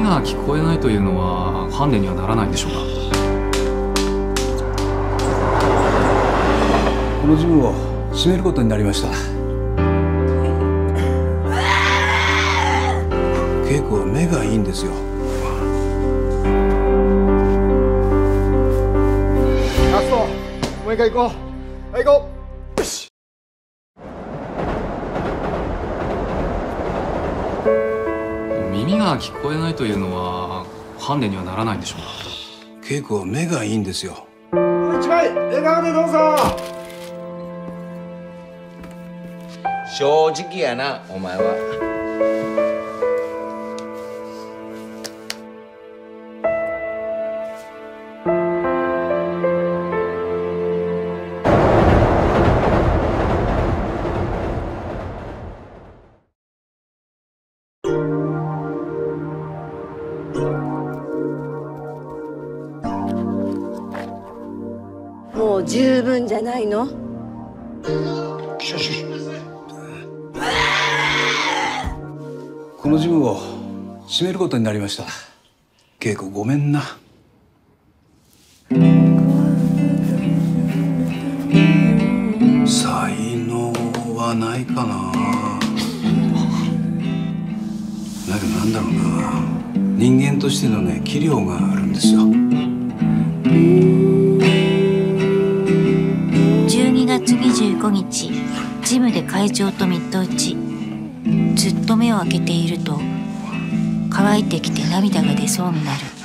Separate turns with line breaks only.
が聞こえないというのはハンデにはならないんでしょうか。
このジムを閉めることになりました。稽古は目がいいんですよ。
ラスト、もう一回行こう。はい、行こう。よし。
耳が聞こえないというのはハンデにはならないんでしょうか。
稽古は目がいいんですよ。
もう一枚笑顔でどうぞ。
正直やな、お前は。
もう十分じゃないの？
このジムを閉めることになりました。稽古ごめんな。才能はないかな。だけどなんだろうな、人間としてのね、器量があるんですよ。
12月25日、ジムで会長とミット打ち。ずっと目を開けていると乾いてきて涙が出そうになる。